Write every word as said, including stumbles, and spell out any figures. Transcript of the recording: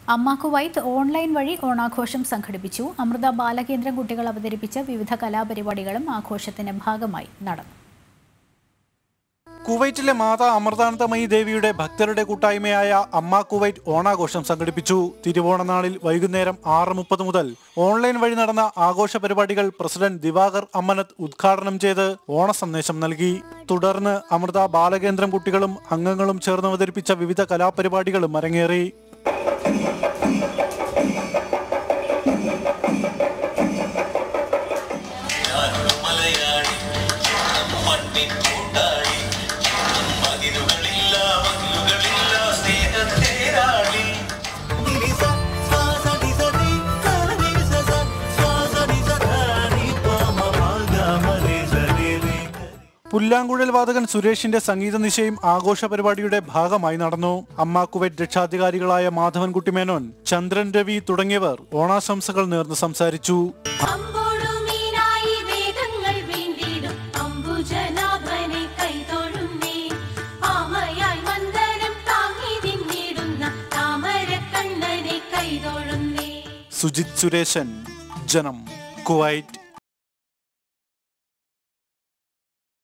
അമ്മ Kuwait online വഴി ഓണാഘോഷം സംഘടിപ്പിച്ചു. അമൃത ബാലകേന്ദ്രം കുട്ടികൾ അവതരിപ്പിച്ച വിവിധ കലാപരിപാടികളും ആഘോഷത്തിന്റെ ഭാഗമായി നടന്നു. കുവൈറ്റിലെ മാതാ അമൃതാനന്ദമയി ദേവിയുടെ ഭക്തരുടെ കൂട്ടായ്മയായ അമ്മ കുവൈറ്റ് ഓണാഘോഷം സംഘടിപ്പിച്ചു. തിരുവോണനാളിൽ വൈകുന്നേരം ആറ് മുപ്പത് മുതൽ ഓൺലൈൻ വഴി നടന്ന ആഘോഷ പരിപാടികൾ പ്രസിഡന്റ് ദിവാകർ അമ്മനത്ത് ഉദ്ഘാടനം ചെയ്ത് ഓണ സന്ദേശം നൽകി. തുടർന്ന് അമൃത ബാലകേന്ദ്രം കുട്ടികളും അംഗങ്ങളും ചേർന്ന് അവതരിപ്പിച്ച വിവിധ കലാപരിപാടികളും അരങ്ങേറി. പുല്ലാങ്കുഴൽ വാദകൻ സുരേഷിന്റെ സംഗീത നിശയും ആഘോഷ പരിപാടിയുടെ ഭാഗമായി നടന്നു. അമ്മ കുവൈറ്റ് രക്ഷാധികാരികളായ മാധവൻകുട്ടി മേനോൻ, ചന്ദ്രൻ രവി തുടങ്ങിയവർ ഓണാശംസകൾ നേർന്ന് സംസാരിച്ചു. സുജിത് സുരേശൻ, ജനം, കുവൈറ്റ്.